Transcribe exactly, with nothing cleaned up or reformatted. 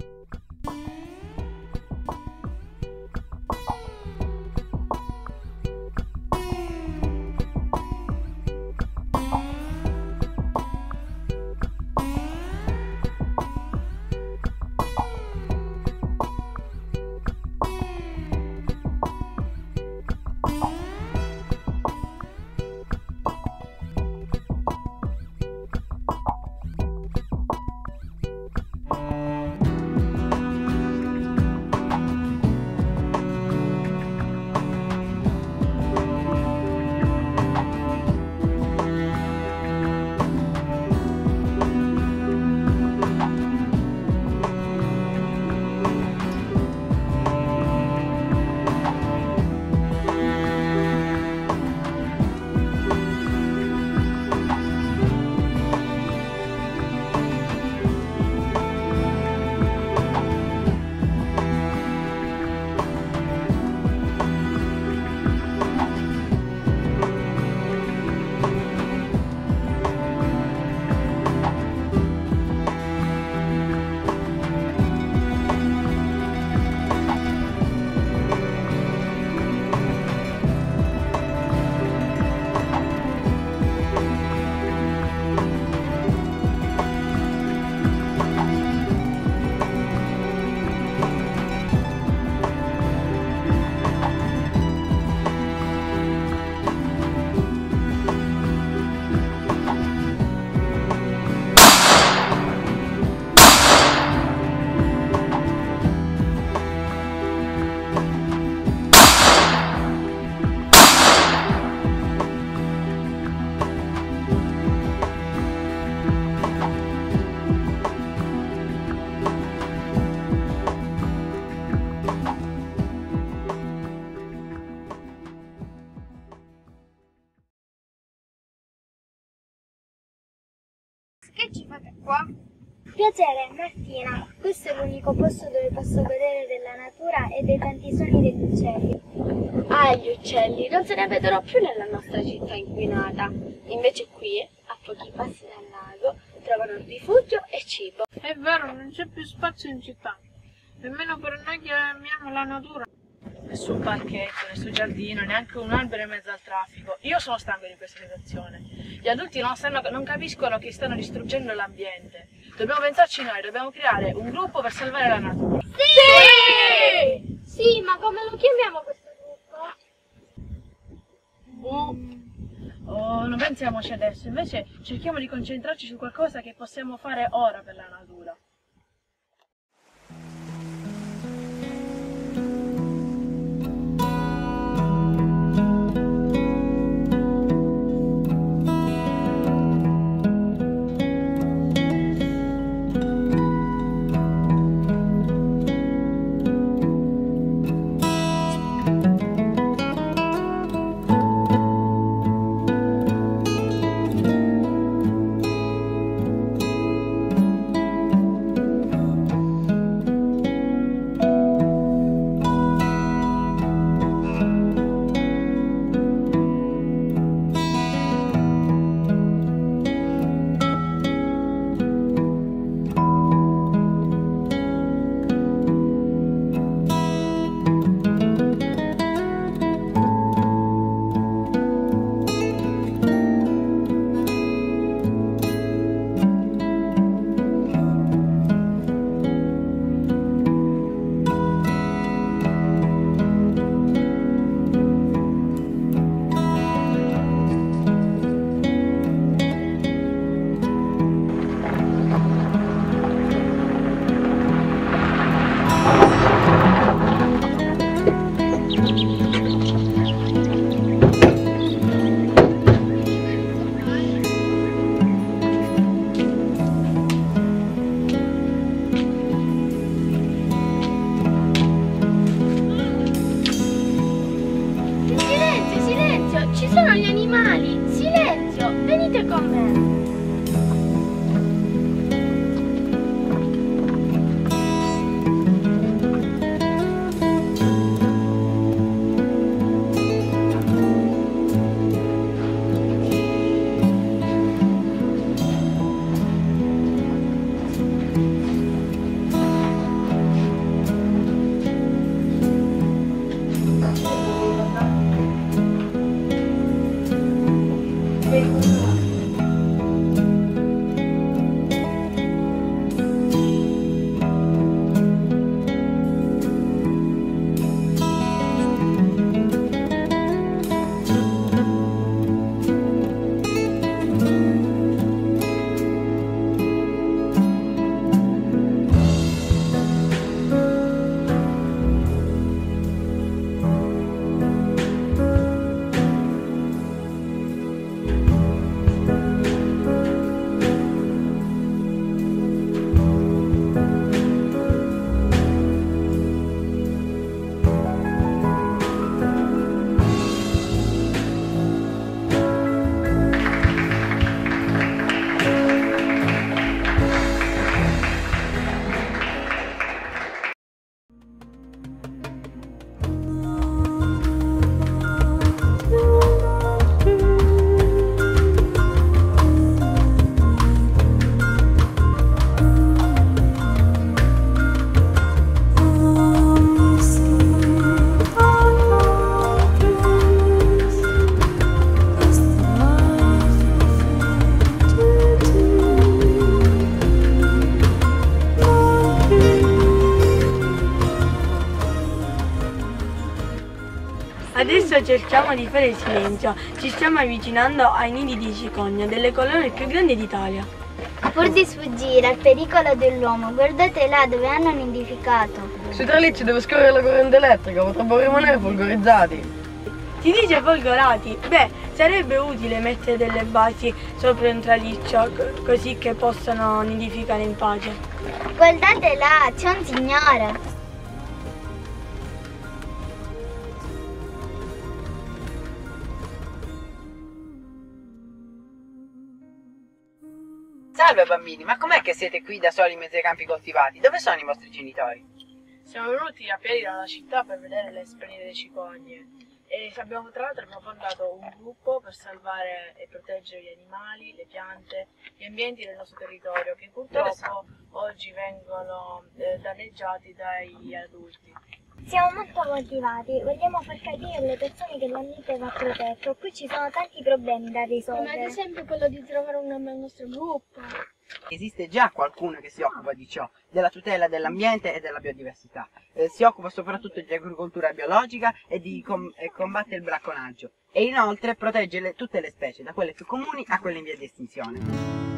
Che ci fate qua? Piacere, Martina. Questo è l'unico posto dove posso godere della natura e dei tanti suoni degli uccelli. Ah, gli uccelli non se ne vedono più nella nostra città inquinata. Invece qui, a pochi passi dal lago, trovano rifugio e cibo. È vero, non c'è più spazio in città. Nemmeno per noi che amiamo la natura. Nessun parchetto, nessun giardino, neanche un albero in mezzo al traffico. Io sono stanco di questa situazione. Gli adulti non, stanno, non capiscono che stanno distruggendo l'ambiente. Dobbiamo pensarci noi, dobbiamo creare un gruppo per salvare la natura. Sì! Sì, ma come lo chiamiamo questo gruppo? Oh, oh, non pensiamoci adesso, invece cerchiamo di concentrarci su qualcosa che possiamo fare ora per la natura. cerchiamo di fare silenzio, ci stiamo avvicinando ai nidi di cicogna, delle colonne più grandi d'Italia. Pur di sfuggire al pericolo dell'uomo, guardate là dove hanno nidificato. Sui tralicci deve scorrere la corrente elettrica, potrebbero rimanere folgorizzati. Si dice folgorati? Beh, sarebbe utile mettere delle basi sopra un traliccio, c- così che possano nidificare in pace. Guardate là, c'è un signore. Salve bambini, ma com'è che siete qui da soli in mezzo ai campi coltivati? Dove sono i vostri genitori? Siamo venuti a piedi dalla città per vedere le splendide cicogne e abbiamo, tra l'altro abbiamo fondato un gruppo per salvare e proteggere gli animali, le piante, gli ambienti del nostro territorio che purtroppo oggi vengono eh, danneggiati dagli adulti. Siamo molto motivati, vogliamo far capire alle persone che l'ambiente va protetto. Qui ci sono tanti problemi da risolvere. Come ad esempio quello di trovare un nome al nostro gruppo. Esiste già qualcuno che si occupa di ciò, della tutela dell'ambiente e della biodiversità. Eh, si occupa soprattutto di agricoltura biologica e, di com- e combatte il bracconaggio. E inoltre protegge le- tutte le specie, da quelle più comuni a quelle in via di estinzione.